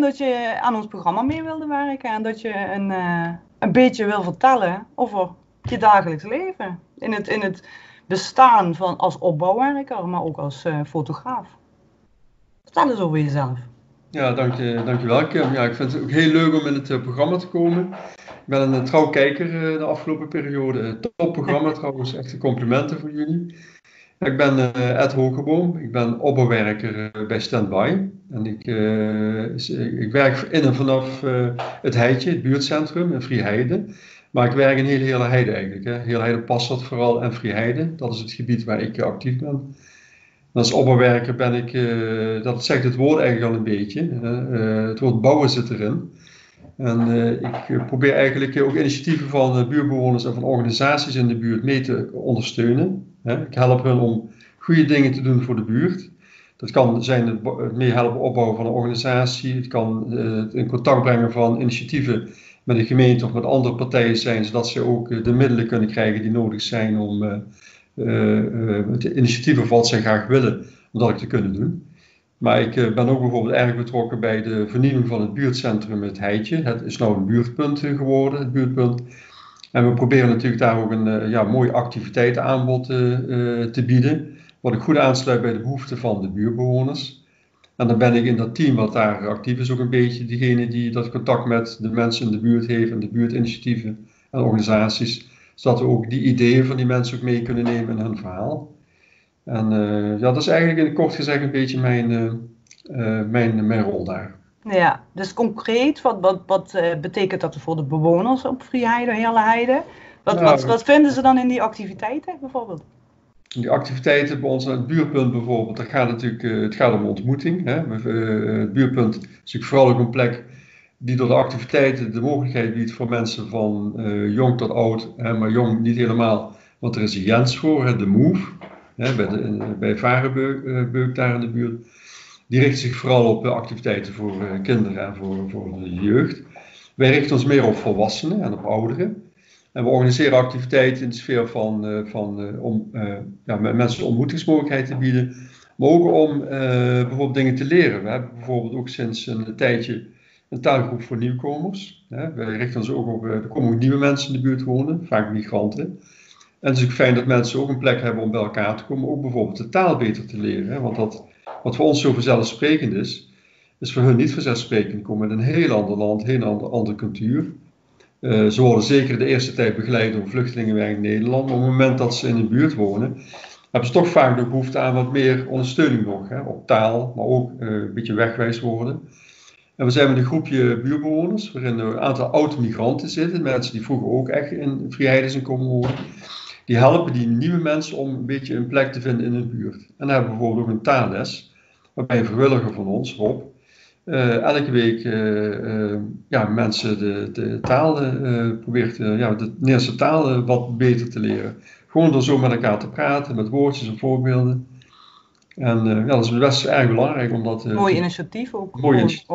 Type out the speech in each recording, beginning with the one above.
dat je aan ons programma mee wilde werken en dat je een beetje wil vertellen over je dagelijks leven. In het bestaan van als opbouwwerker, maar ook als fotograaf. Vertel eens over jezelf. Ja, dankjewel Kim. Ja, ik vind het ook heel leuk om in het programma te komen. Ik ben een trouw kijker de afgelopen periode. Topprogramma trouwens, echte complimenten voor jullie. Ik ben Ed Hogeboom, ik ben opbouwwerker bij Standby. En ik werk in en vanaf het Heitje, het buurtcentrum in Vrijheide. Maar ik werk in hele Heide eigenlijk. Hè. Heel Heide Passat vooral en Vrijheide, dat is het gebied waar ik actief ben. En als opbouwwerker ben ik, dat zegt het woord eigenlijk al een beetje, het woord bouwen zit erin. En ik probeer eigenlijk ook initiatieven van buurtbewoners en van organisaties in de buurt mee te ondersteunen. Ik help hen om goede dingen te doen voor de buurt. Dat kan zijn het mee helpen opbouwen van een organisatie. Het kan het in contact brengen van initiatieven met een gemeente of met andere partijen zijn, zodat ze ook de middelen kunnen krijgen die nodig zijn om het initiatief of wat zij graag willen, om dat te kunnen doen. Maar ik ben ook bijvoorbeeld erg betrokken bij de vernieuwing van het buurtcentrum Het Heitje. Het is nou een buurtpunt geworden, het buurtpunt. En we proberen natuurlijk daar ook een mooi activiteitenaanbod te bieden, wat ook goed aansluit bij de behoeften van de buurtbewoners. En dan ben ik in dat team wat daar actief is ook een beetje diegene die dat contact met de mensen in de buurt heeft en de buurtinitiatieven en organisaties, zodat we ook die ideeën van die mensen ook mee kunnen nemen in hun verhaal. En dat is eigenlijk in kort gezegd een beetje mijn rol daar. Ja, dus concreet, wat betekent dat voor de bewoners op Vrijheide, Heerle Heide? Wat vinden ze dan in die activiteiten bijvoorbeeld? Die activiteiten bij ons aan het buurtpunt bijvoorbeeld, het gaat om ontmoeting. Hè. Het buurtpunt is natuurlijk vooral ook een plek die door de activiteiten de mogelijkheid biedt voor mensen van jong tot oud, maar jong niet helemaal, want er is een Jens voor, de Move, bij Varenbeuk daar in de buurt. Die richt zich vooral op activiteiten voor kinderen en voor de jeugd. Wij richten ons meer op volwassenen en op ouderen. En we organiseren activiteiten in de sfeer om mensen ontmoetingsmogelijkheid te bieden, maar ook om bijvoorbeeld dingen te leren. We hebben bijvoorbeeld ook sinds een tijdje een taalgroep voor nieuwkomers. We richten ons ook op, er komen ook nieuwe mensen in de buurt wonen, vaak migranten. En het is ook fijn dat mensen ook een plek hebben om bij elkaar te komen, ook bijvoorbeeld de taal beter te leren. Want wat voor ons zo vanzelfsprekend is voor hun niet vanzelfsprekend. Die komen uit een heel ander land, een heel andere cultuur. Ze worden zeker de eerste tijd begeleid door vluchtelingenwerk in Nederland. Maar op het moment dat ze in een buurt wonen, hebben ze toch vaak nog behoefte aan wat meer ondersteuning nog. Op taal, maar ook een beetje wegwijs worden. En we zijn met een groepje buurtbewoners, waarin een aantal oud-migranten zitten. Mensen die vroeger ook echt in Vrijheide zijn komen wonen. Die helpen die nieuwe mensen om een beetje een plek te vinden in hun buurt. En dan hebben we bijvoorbeeld ook een taalles, waarbij een vrijwilliger van ons, Rob, elke week mensen de taal probeert, de Nederlandse taal wat beter te leren. Gewoon door zo met elkaar te praten, met woordjes en voorbeelden. En dat is best erg belangrijk. Mooi initiatief ook. Mooi initiatief.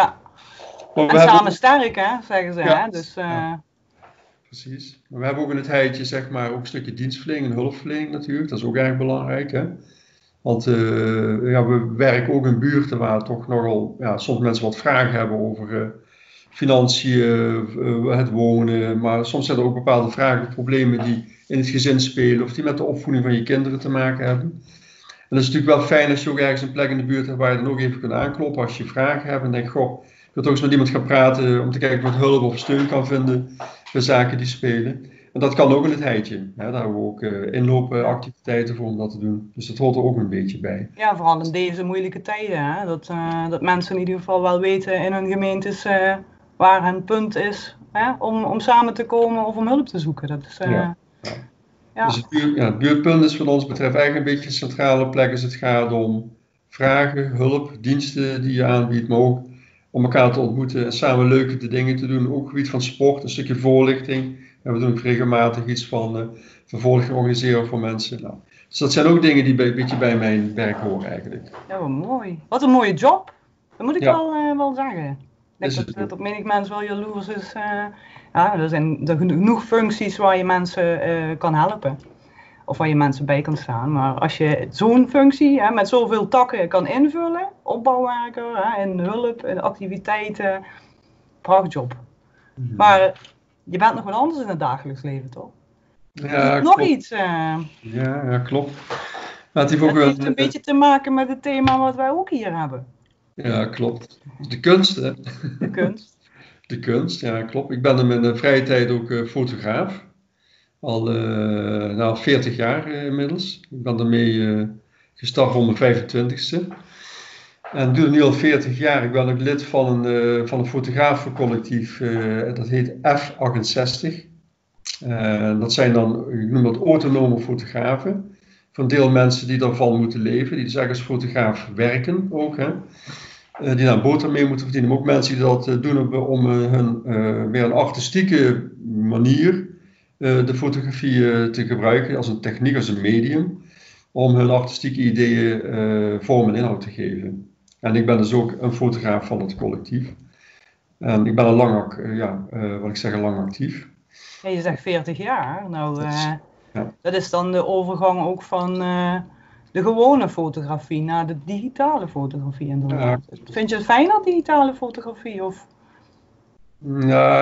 En samen sterk, hè, zeggen ze. Ja, hè? Dus, precies. Maar we hebben ook in het Heitje zeg maar ook een stukje dienstverlening en hulpverlening natuurlijk. Dat is ook erg belangrijk. Hè? Want we werken ook in buurten waar toch nogal soms mensen wat vragen hebben over financiën, het wonen. Maar soms zijn er ook bepaalde vragen, problemen die in het gezin spelen of die met de opvoeding van je kinderen te maken hebben. En dat is natuurlijk wel fijn als je ook ergens een plek in de buurt hebt waar je dan ook even kunt aankloppen als je vragen hebt. En denk, goh, ik wil toch eens met iemand gaan praten om te kijken wat hulp of steun kan vinden bij zaken die spelen. En dat kan ook in het Heitje. Daar hebben we ook inloopactiviteiten voor om dat te doen. Dus dat hoort er ook een beetje bij. Ja, vooral in deze moeilijke tijden. Hè? Dat mensen in ieder geval wel weten in hun gemeentes waar hun punt is om samen te komen of om hulp te zoeken. Dat is, Dus het buurtpunt is wat ons betreft eigenlijk een beetje een centrale plek als het gaat om vragen, hulp, diensten die je aanbiedt, maar ook om elkaar te ontmoeten en samen leuke dingen te doen. Ook op het gebied van sport, een stukje voorlichting. En we doen ook regelmatig iets van voorlichting organiseren voor mensen. Dus dat zijn ook dingen die een beetje bij mijn werk horen eigenlijk. Ja, wat mooi. Wat een mooie job. Dat moet ik wel zeggen. Ik denk dat menig mens wel jaloers is. Er zijn genoeg functies waar je mensen kan helpen. of waar je mensen bij kan staan. Maar als je zo'n functie met zoveel takken kan invullen, opbouwwerker, en hulp, en activiteiten, prachtjob. Maar je bent nog wat anders in het dagelijks leven, toch? Ja, nog klopt. iets. Ja, klopt. Maar het heeft een beetje te maken met het thema wat wij ook hier hebben. Ja, klopt. De kunst, hè? De kunst. De kunst, ja, klopt. Ik ben in mijn vrije tijd ook fotograaf. Al 40 jaar inmiddels. Ik ben ermee gestart voor mijn 25ste. En doe het nu al 40 jaar. Ik ben ook lid van een fotografencollectief. Dat heet F68. Dat zijn dan, ik noem dat autonome fotografen. Voor een deel mensen die daarvan moeten leven. Die dus eigenlijk als fotograaf werken ook. Hè. Die daar een boterham mee moeten verdienen. Maar ook mensen die dat doen om hun weer een artistieke manier de fotografie te gebruiken als een techniek, als een medium. Om hun artistieke ideeën vorm en inhoud te geven. En ik ben dus ook een fotograaf van het collectief. En ik ben al lang actief. Ja, je zegt 40 jaar. Nou, dat is dan de overgang ook van de gewone fotografie naar de digitale fotografie inderdaad. Ja. Vind je het fijner, digitale fotografie? Of? Ja,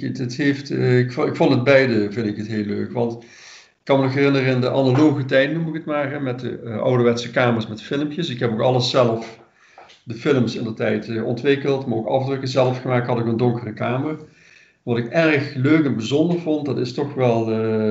ik vond het beide, vind ik het heel leuk. Want ik kan me nog herinneren in de analoge tijd, noem ik het maar, hè, met de ouderwetse camera's met filmpjes. Ik heb ook alles zelf, de films in de tijd ontwikkeld, maar ook afdrukken zelf gemaakt, had ik een donkere kamer. Wat ik erg leuk en bijzonder vond, dat is toch wel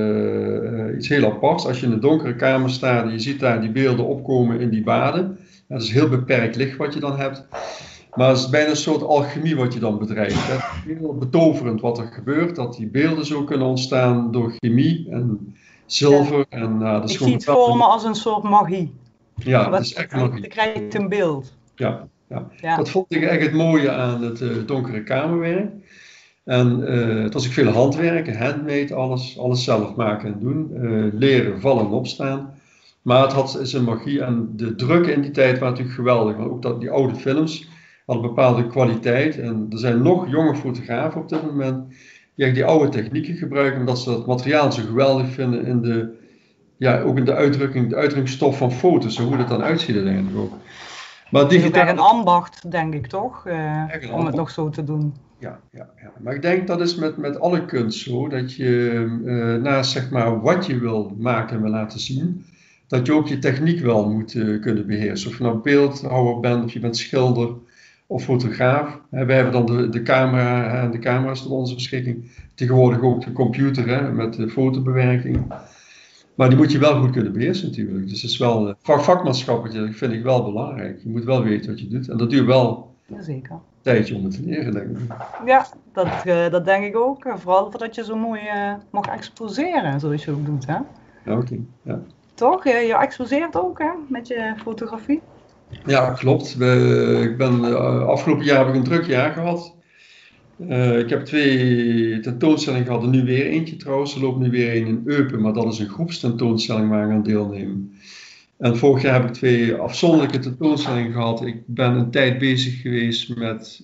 iets heel aparts. Als je in een donkere kamer staat en je ziet daar die beelden opkomen in die baden. Dat is heel beperkt licht wat je dan hebt. Maar het is bijna een soort alchemie wat je dan bedrijft. Het is heel betoverend wat er gebeurt. Dat die beelden zo kunnen ontstaan door chemie en zilver. Ja. En, ik zie het voor me als een soort magie. Ja, dat is echt magie. Je krijgt een beeld. Ja. Dat vond ik echt het mooie aan het donkere kamerwerk. En het was ook veel handwerken, handmade, alles zelf maken en doen. Leren, vallen en opstaan. Maar het had zijn magie en de drukken in die tijd waren natuurlijk geweldig. Want ook die oude films hadden een bepaalde kwaliteit. En er zijn nog jonge fotografen op dit moment die die oude technieken gebruiken. Omdat ze dat materiaal zo geweldig vinden ook in de uitdrukkingsstof van foto's. Hoe dat dan uitziet uiteindelijk ook. Maar digitaal... Het is een ambacht, denk ik toch? Om het nog zo te doen. Ja. Maar ik denk dat is met alle kunst zo, dat je naast zeg maar wat je wil maken en wil laten zien, dat je ook je techniek wel moet kunnen beheersen. Of je nou beeldhouwer bent, of je bent schilder of fotograaf. Wij hebben dan de camera en de camera's tot onze beschikking. Tegenwoordig ook de computer met de fotobewerking. Maar die moet je wel goed kunnen beheersen natuurlijk. Dus het is wel vakmanschap, vind ik wel belangrijk. Je moet wel weten wat je doet en dat duurt wel. Jazeker. Een tijdje om het te leren, denk ik. Ja, dat denk ik ook. Vooral voordat je zo mooi mag exposeren, zoals je ook doet, hè? Oké. Ja. Toch? Je exposeert ook, hè? Met je fotografie? Ja, klopt. Afgelopen jaar heb ik een druk jaar gehad. Ik heb 2 tentoonstellingen gehad en nu weer eentje trouwens. Er loopt nu weer een in Eupen, maar dat is een groepstentoonstelling waar ik aan deelneem. En vorig jaar heb ik 2 afzonderlijke tentoonstellingen gehad. Ik ben een tijd bezig geweest met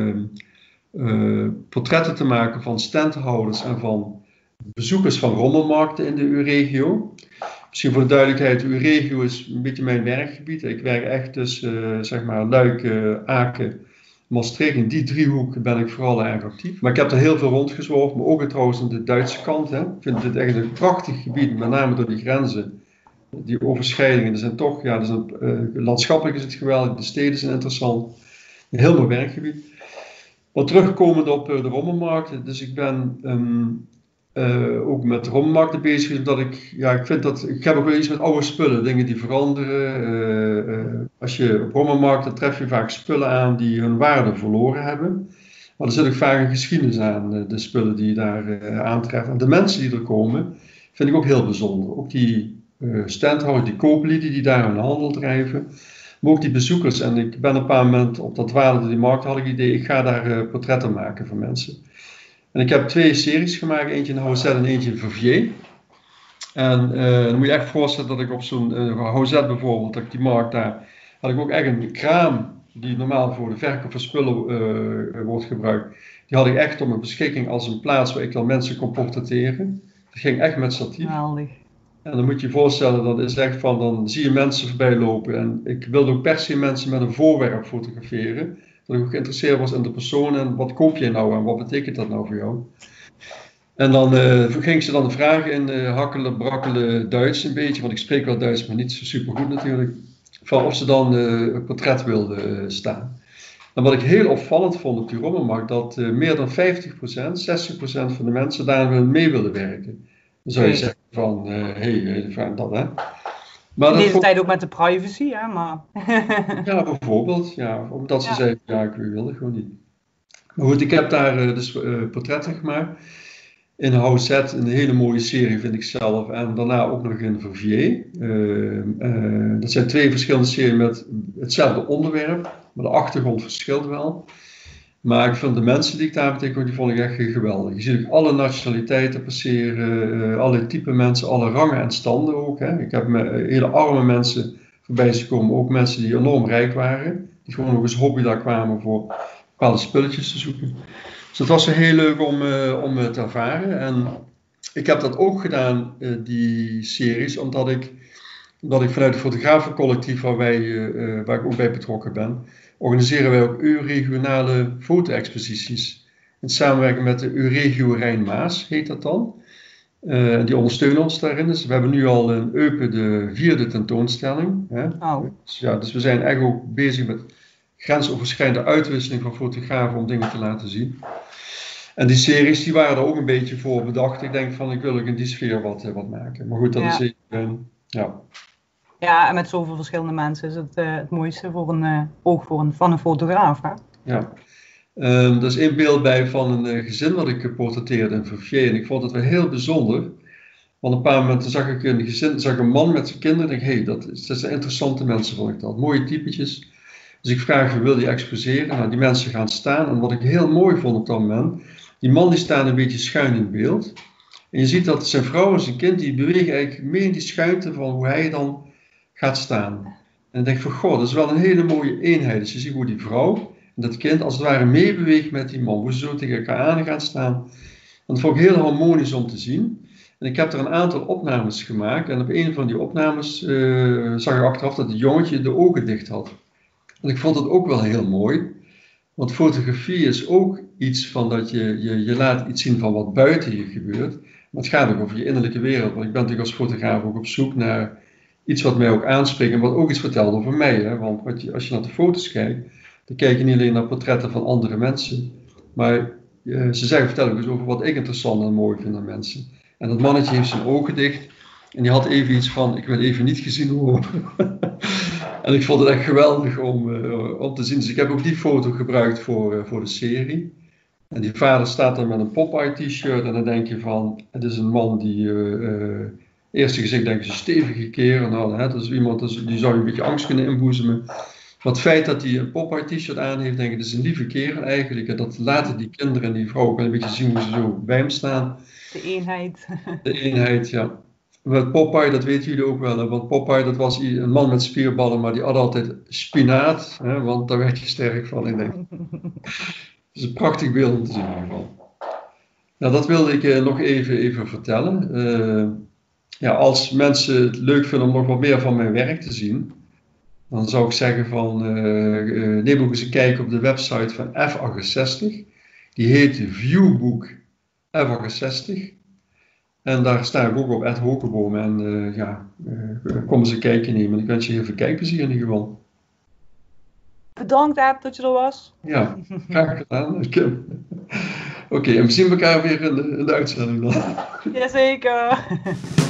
portretten te maken van standhouders en van bezoekers van rommelmarkten in de U-regio. Misschien voor de duidelijkheid, de U-regio is een beetje mijn werkgebied. Ik werk echt tussen zeg maar Luik, Aken, Maastricht. In die driehoek ben ik vooral erg actief. Maar ik heb er heel veel rondgezworven, maar ook trouwens aan de Duitse kant. Hè. Ik vind dit echt een prachtig gebied, met name door die grenzen. Die overschrijdingen, er zijn toch, landschappelijk is het geweldig, de steden zijn interessant. Een heel mooi werkgebied. Maar terugkomend op de rommelmarkten, dus ik ben ook met rommelmarkten bezig, omdat ik heb ook wel iets met oude spullen, dingen die veranderen. Als je op rommelmarkten tref je vaak spullen aan die hun waarde verloren hebben. Maar er zit ook vaak een geschiedenis aan, de spullen die je daar aantreft. En de mensen die er komen, vind ik ook heel bijzonder. Ook die standhouders, die kooplieden die daar hun handel drijven. Maar ook die bezoekers. En ik ben een paar momenten op dat waarde die markt had ik het idee, ik ga daar portretten maken van mensen. En ik heb 2 series gemaakt, eentje in Houzet en eentje in Verviers. En dan moet je echt voorstellen dat ik op zo'n Houzet bijvoorbeeld, dat ik die markt daar, had ik ook echt een kraam die normaal voor de verkoop van spullen wordt gebruikt. Die had ik echt op mijn beschikking als een plaats waar ik dan mensen kon portretteren. Dat ging echt met statief. Geweldig. En dan moet je je voorstellen, dat is echt van, dan zie je mensen voorbij lopen. En ik wilde ook per se mensen met een voorwerp fotograferen. Dat ik ook geïnteresseerd was in de persoon en wat koop je nou en wat betekent dat nou voor jou. En dan ging ze dan vragen in hakkelen, brakkelen Duits een beetje, want ik spreek wel Duits, maar niet zo super goed natuurlijk. Van of ze dan een portret wilde staan. En wat ik heel opvallend vond op die rommelmarkt, dat meer dan 50%, 60% van de mensen daar mee wilden werken. Dan zou je zeggen van, dat hè. Maar in deze tijd ook met de privacy, hè, maar... ja, bijvoorbeeld, ja, omdat ze zeiden, ja, ik wil het gewoon niet. Maar goed, ik heb daar dus portretten gemaakt. In Houzet, een hele mooie serie vind ik zelf. En daarna ook nog in Verviers. Dat zijn 2 verschillende series met hetzelfde onderwerp. Maar de achtergrond verschilt wel. Maar ik vind de mensen die ik daar betekende, die vond ik echt geweldig. Je ziet ook alle nationaliteiten passeren. Alle type mensen, alle rangen en standen ook. Hè. Ik heb hele arme mensen voorbij zien komen. Ook mensen die enorm rijk waren. Die gewoon nog eens hobby daar kwamen voor bepaalde spulletjes te zoeken. Dus het was heel leuk om te ervaren. En ik heb dat ook gedaan, die series, omdat ik vanuit het fotografencollectief waar ik ook bij betrokken ben, organiseren wij ook regionale foto-exposities. In samenwerking met de Euregio Rijn-Maas heet dat dan. Die ondersteunen ons daarin. Dus we hebben nu al in Eupen de 4e tentoonstelling. Hè. Oh. Dus we zijn echt ook bezig met grensoverschrijdende uitwisseling van fotografen om dingen te laten zien. En die series die waren er ook een beetje voor bedacht. Ik denk van, ik wil ook in die sfeer wat maken. Maar goed, dat is even, ja. Ja, en met zoveel verschillende mensen is het het mooiste voor van een fotograaf, hè? Ja. Er is 1 beeld bij van een gezin wat ik portretteerde in Verviers. En ik vond het wel heel bijzonder. Want een paar momenten zag ik een gezin, zag een man met zijn kinderen. En ik dacht, dat zijn interessante mensen, vond ik dat. Mooie typetjes. Dus ik vraag, wil die exposeren? Nou, die mensen gaan staan. En wat ik heel mooi vond op dat moment, die man die staat een beetje schuin in beeld. En je ziet dat zijn vrouw en zijn kind, die bewegen eigenlijk mee in die schuinte van hoe hij dan gaat staan. En ik denk van, goh, dat is wel een hele mooie eenheid. Dus je ziet hoe die vrouw en dat kind als het ware meebeweegt met die man. Hoe ze zo tegen elkaar aan gaan staan. En dat vond ik heel harmonisch om te zien. En ik heb er een aantal opnames gemaakt. En op een van die opnames zag ik achteraf dat het jongetje de ogen dicht had. En ik vond het ook wel heel mooi. Want fotografie is ook iets van dat je laat iets zien van wat buiten je gebeurt. Maar het gaat ook over je innerlijke wereld. Want ik ben natuurlijk als fotograaf ook op zoek naar iets wat mij ook aanspreekt. En wat ook iets vertelt over mij. Hè? Want als je naar de foto's kijkt, dan kijk je niet alleen naar portretten van andere mensen. Maar ze vertellen ook eens over wat ik interessant en mooi vind aan mensen. En dat mannetje heeft zijn ogen dicht. En die had even iets van, ik wil even niet gezien worden. En ik vond het echt geweldig om te zien. Dus ik heb ook die foto gebruikt voor de serie. En die vader staat dan met een Popeye t-shirt. En dan denk je van, het is een man die eerste gezicht denk ik een stevige kerel. Nou, dat is iemand die zou je een beetje angst kunnen inboezemen. Maar het feit dat hij een Popeye t-shirt aan heeft, denk ik, dat is een lieve kerel eigenlijk. En dat laten die kinderen en die vrouw ook wel een beetje zien hoe ze zo bij hem staan. De eenheid. De eenheid, ja. Met Popeye, dat weten jullie ook wel. Hè? Want Popeye, dat was een man met spierballen, maar die had altijd spinaat. Hè? Want daar werd je sterk van, ik denk. Het is een prachtig beeld om te zien in ieder geval. Nou, dat wilde ik nog even vertellen. Als mensen het leuk vinden om nog wat meer van mijn werk te zien, dan zou ik zeggen van, neem ook eens een kijkje op de website van F68. Die heet Viewbook F68. En daar sta ik ook op Ed Hokeboom. En kom eens een kijkje nemen. Ik wens je heel veel kijkplezier in ieder geval. Bedankt Ed dat je er was. Ja, graag gedaan. Oké, en we zien elkaar weer in de uitzending dan. Jazeker.